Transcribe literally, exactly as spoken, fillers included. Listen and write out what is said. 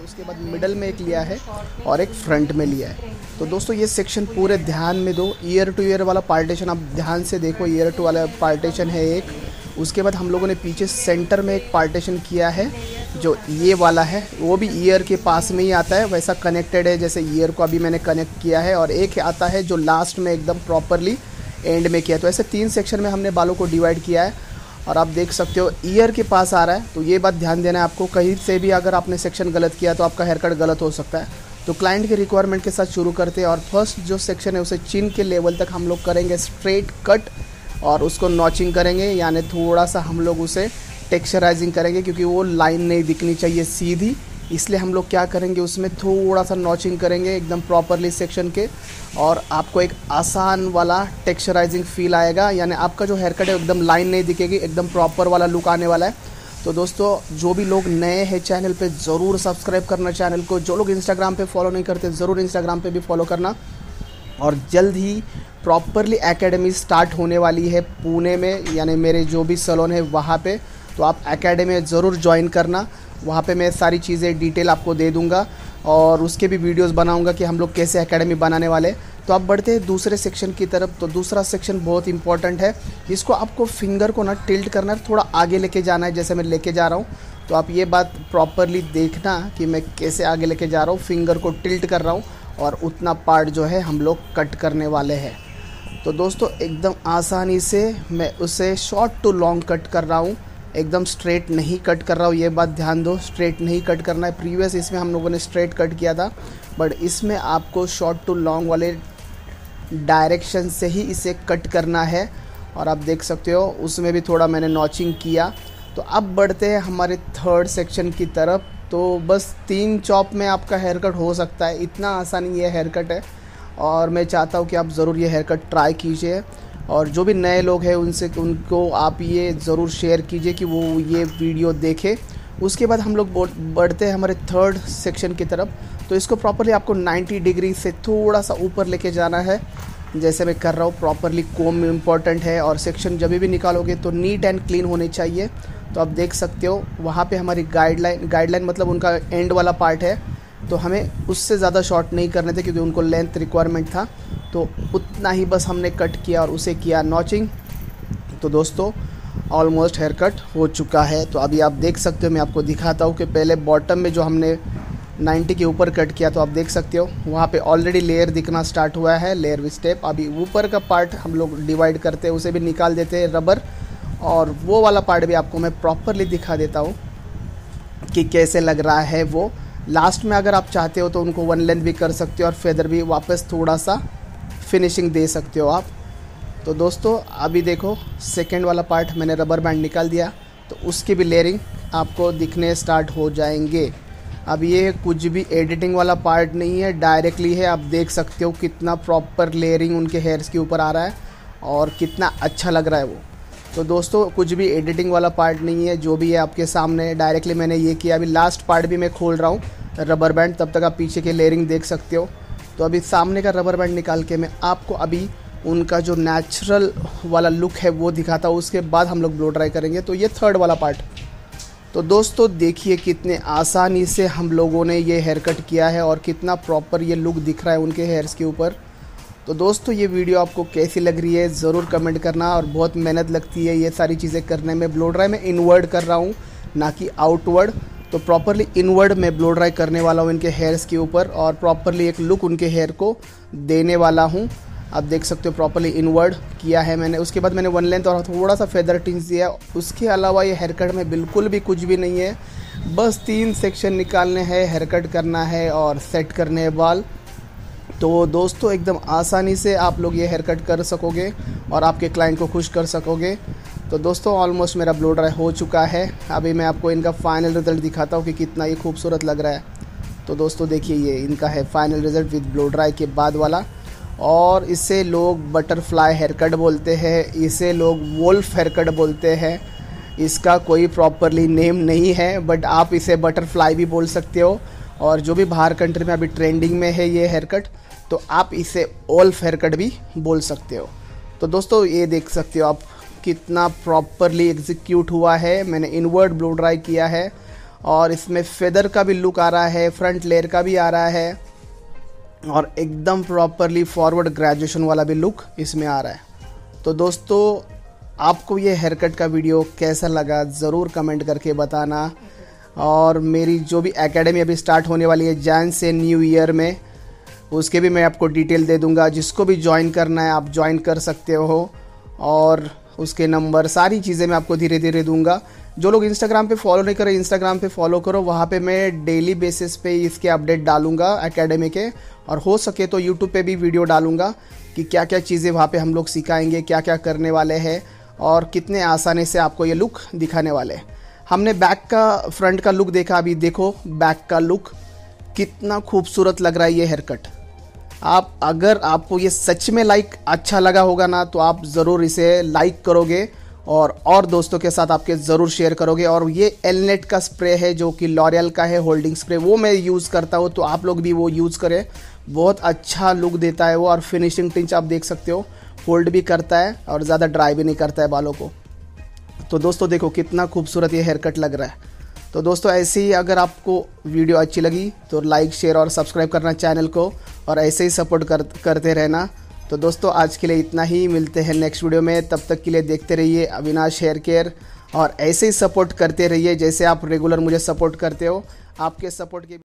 उसके बाद मिडल में एक लिया है और एक फ्रंट में लिया है। तो दोस्तों ये सेक्शन पूरे ध्यान में दो, ईयर टू ईयर वाला पार्टीशन आप ध्यान से देखो, ईयर टू वाला पार्टीशन है एक। उसके बाद हम लोगों ने पीछे सेंटर में एक पार्टीशन किया है जो ये वाला है, वो भी ईयर के पास में ही आता है, वैसा कनेक्टेड है जैसे ईयर को अभी मैंने कनेक्ट किया है। और एक आता है जो लास्ट में एकदम प्रॉपरली एंड में किया। तो ऐसे तीन सेक्शन में हमने बालों को डिवाइड किया है और आप देख सकते हो ईयर के पास आ रहा है। तो ये बात ध्यान देना है आपको, कहीं से भी अगर आपने सेक्शन गलत किया तो आपका हेयर कट गलत हो सकता है। तो क्लाइंट के रिक्वायरमेंट के साथ शुरू करते हैं और फर्स्ट जो सेक्शन है उसे चिन के लेवल तक हम लोग करेंगे स्ट्रेट कट और उसको नॉचिंग करेंगे, यानी थोड़ा सा हम लोग उसे टेक्सचराइजिंग करेंगे क्योंकि वो लाइन नहीं दिखनी चाहिए सीधी, इसलिए हम लोग क्या करेंगे उसमें थोड़ा सा नॉचिंग करेंगे एकदम प्रॉपरली सेक्शन के, और आपको एक आसान वाला टेक्सचराइजिंग फील आएगा, यानी आपका जो हेयर कट है एकदम लाइन नहीं दिखेगी, एकदम प्रॉपर वाला लुक आने वाला है। तो दोस्तों जो भी लोग नए हैं चैनल पे ज़रूर सब्सक्राइब करना चैनल को, जो लोग इंस्टाग्राम पे फॉलो नहीं करते ज़रूर इंस्टाग्राम पे भी फॉलो करना। और जल्द ही प्रॉपरली एकेडमी स्टार्ट होने वाली है पुणे में, यानी मेरे जो भी सैलून है वहाँ पे, तो आप एकेडमी ज़रूर ज्वाइन करना। वहाँ पे मैं सारी चीज़ें डिटेल आपको दे दूँगा और उसके भी वीडियोस बनाऊँगा कि हम लोग कैसे एकेडमी बनाने वाले। तो आप बढ़ते हैं दूसरे सेक्शन की तरफ। तो दूसरा सेक्शन बहुत इंपॉर्टेंट है, इसको आपको फिंगर को ना टिल्ट करना है, थोड़ा आगे लेके जाना है जैसे मैं लेके जा रहा हूँ। तो आप ये बात प्रॉपरली देखना कि मैं कैसे आगे लेके जा रहा हूँ, फिंगर को टिल्ट कर रहा हूँ और उतना पार्ट जो है हम लोग कट करने वाले हैं। तो दोस्तों एकदम आसानी से मैं उसे शॉर्ट टू लॉन्ग कट कर रहा हूँ, एकदम स्ट्रेट नहीं कट कर रहा हूँ, ये बात ध्यान दो, स्ट्रेट नहीं कट करना है। प्रीवियस इसमें हम लोगों ने स्ट्रेट कट किया था, बट इसमें आपको शॉर्ट टू लॉन्ग वाले डायरेक्शन से ही इसे कट करना है। और आप देख सकते हो उसमें भी थोड़ा मैंने नॉचिंग किया। तो अब बढ़ते हैं हमारे थर्ड सेक्शन की तरफ। तो बस तीन चॉप में आपका हेयर कट हो सकता है, इतना आसानी ये हेयर कट है और मैं चाहता हूँ कि आप ज़रूर ये हेयर कट ट्राई कीजिए। और जो भी नए लोग हैं उनसे उनको आप ये ज़रूर शेयर कीजिए कि वो ये वीडियो देखें। उसके बाद हम लोग बढ़ते हैं हमारे थर्ड सेक्शन की तरफ। तो इसको प्रॉपरली आपको नब्बे डिग्री से थोड़ा सा ऊपर लेके जाना है, जैसे मैं कर रहा हूँ। प्रॉपरली कोम इम्पॉर्टेंट है और सेक्शन जब भी निकालोगे तो नीट एंड क्लीन होने चाहिए। तो आप देख सकते हो वहाँ पे हमारी गाइडलाइन गाइडलाइन मतलब उनका एंड वाला पार्ट है, तो हमें उससे ज़्यादा शॉर्ट नहीं करने थे क्योंकि उनको लेंथ रिक्वायरमेंट था। तो उतना ही बस हमने कट किया और उसे किया नॉचिंग। तो दोस्तों ऑलमोस्ट हेयर कट हो चुका है। तो अभी आप देख सकते हो, मैं आपको दिखाता हूँ कि पहले बॉटम में जो हमने नब्बे के ऊपर कट किया, तो आप देख सकते हो वहाँ पे ऑलरेडी लेयर दिखना स्टार्ट हुआ है, लेयर विद स्टेप। अभी ऊपर का पार्ट हम लोग डिवाइड करते हैं, उसे भी निकाल देते हैं रबर, और वो वाला पार्ट भी आपको मैं प्रॉपरली दिखा देता हूँ कि कैसे लग रहा है वो। लास्ट में अगर आप चाहते हो तो उनको वन लेंथ भी कर सकते हो और फेदर भी वापस थोड़ा सा फिनिशिंग दे सकते हो आप। तो दोस्तों अभी देखो सेकेंड वाला पार्ट मैंने रबर बैंड निकाल दिया, तो उसकी भी लेयरिंग आपको दिखने स्टार्ट हो जाएंगे। अब ये कुछ भी एडिटिंग वाला पार्ट नहीं है, डायरेक्टली है। आप देख सकते हो कितना प्रॉपर लेयरिंग उनके हेयर्स के ऊपर आ रहा है और कितना अच्छा लग रहा है वो। तो दोस्तों कुछ भी एडिटिंग वाला पार्ट नहीं है, जो भी है आपके सामने डायरेक्टली मैंने ये किया। अभी लास्ट पार्ट भी मैं खोल रहा हूँ रबर बैंड, तब तक आप पीछे के लेयरिंग देख सकते हो। तो अभी सामने का रबर बैंड निकाल के मैं आपको अभी उनका जो नेचुरल वाला लुक है वो दिखाता हूँ, उसके बाद हम लोग ब्लो ड्राई करेंगे। तो ये थर्ड वाला पार्ट। तो दोस्तों देखिए कितने आसानी से हम लोगों ने ये हेयर कट किया है और कितना प्रॉपर ये लुक दिख रहा है उनके हेयर्स के ऊपर। तो दोस्तों ये वीडियो आपको कैसी लग रही है ज़रूर कमेंट करना। और बहुत मेहनत लगती है ये सारी चीज़ें करने में। ब्लो ड्राई में इनवर्ड कर रहा हूँ ना कि आउटवर्ड, तो प्रॉपरली इनवर्ड में ब्लो ड्राई करने वाला हूँ इनके हेयर्स के ऊपर और प्रॉपरली एक लुक उनके हेयर को देने वाला हूँ। आप देख सकते हो प्रॉपरली इनवर्ड किया है मैंने। उसके बाद मैंने वन लेंथ और थोड़ा सा फेदर टिंच दिया। उसके अलावा ये हेयर कट में बिल्कुल भी कुछ भी नहीं है, बस तीन सेक्शन निकालने हैं, हेयर कट करना है और सेट करने हैं बाल। तो दोस्तों एकदम आसानी से आप लोग ये हेयर कट कर सकोगे और आपके क्लाइंट को खुश कर सकोगे। तो दोस्तों ऑलमोस्ट मेरा ब्लो ड्राई हो चुका है। अभी मैं आपको इनका फाइनल रिज़ल्ट दिखाता हूँ कि कितना ये खूबसूरत लग रहा है। तो दोस्तों देखिए ये इनका है final result with blow dry के बाद वाला। और इसे लोग बटरफ्लाई हेयर कट बोलते हैं, इसे लोग वोल्फ हेयर कट बोलते हैं। इसका कोई प्रॉपरली नेम नहीं है, बट आप इसे बटरफ्लाई भी बोल सकते हो। और जो भी बाहर कंट्री में अभी ट्रेंडिंग में है ये हेयर कट, तो आप इसे वोल्फ हेयर कट भी बोल सकते हो। तो दोस्तों ये देख सकते हो आप कितना प्रॉपरली एग्जीक्यूट हुआ है। मैंने इनवर्ड ब्लो ड्राई किया है और इसमें फेदर का भी लुक आ रहा है, फ्रंट लेयर का भी आ रहा है और एकदम प्रॉपरली फॉरवर्ड ग्रेजुएशन वाला भी लुक इसमें आ रहा है। तो दोस्तों आपको ये हेयर कट का वीडियो कैसा लगा ज़रूर कमेंट करके बताना। और मेरी जो भी एकेडमी अभी स्टार्ट होने वाली है जैन से न्यू ईयर में, उसके भी मैं आपको डिटेल दे दूंगा। जिसको भी ज्वाइन करना है आप ज्वाइन कर सकते हो और उसके नंबर सारी चीज़ें मैं आपको धीरे धीरे दूंगा। जो लोग इंस्टाग्राम पे फॉलो नहीं करें इंस्टाग्राम पे फॉलो करो, वहाँ पे मैं डेली बेसिस पे इसके अपडेट डालूंगा एकेडमी के, और हो सके तो यूट्यूब पे भी वीडियो डालूंगा कि क्या क्या चीज़ें वहाँ पे हम लोग सिखाएंगे, क्या क्या करने वाले हैं और कितने आसानी से आपको ये लुक दिखाने वाले हैं। हमने बैक का फ्रंट का लुक देखा, अभी देखो बैक का लुक कितना खूबसूरत लग रहा है ये हेयर कट। आप अगर आपको ये सच में लाइक अच्छा लगा होगा ना तो आप ज़रूर इसे लाइक करोगे और और दोस्तों के साथ आपके ज़रूर शेयर करोगे। और ये एलनेट का स्प्रे है जो कि लॉरियल का है, होल्डिंग स्प्रे, वो मैं यूज़ करता हूँ, तो आप लोग भी वो यूज़ करें। बहुत अच्छा लुक देता है वो, और फिनिशिंग टिंच आप देख सकते हो, होल्ड भी करता है और ज़्यादा ड्राई भी नहीं करता है बालों को। तो दोस्तों देखो कितना खूबसूरत ये हेयर कट लग रहा है। तो दोस्तों ऐसे ही अगर आपको वीडियो अच्छी लगी तो लाइक शेयर और सब्सक्राइब करना चैनल को, और ऐसे ही सपोर्ट कर करते रहना। तो दोस्तों आज के लिए इतना ही, मिलते हैं नेक्स्ट वीडियो में। तब तक के लिए देखते रहिए अविनाश हेयर केयर और ऐसे ही सपोर्ट करते रहिए जैसे आप रेगुलर मुझे सपोर्ट करते हो। आपके सपोर्ट के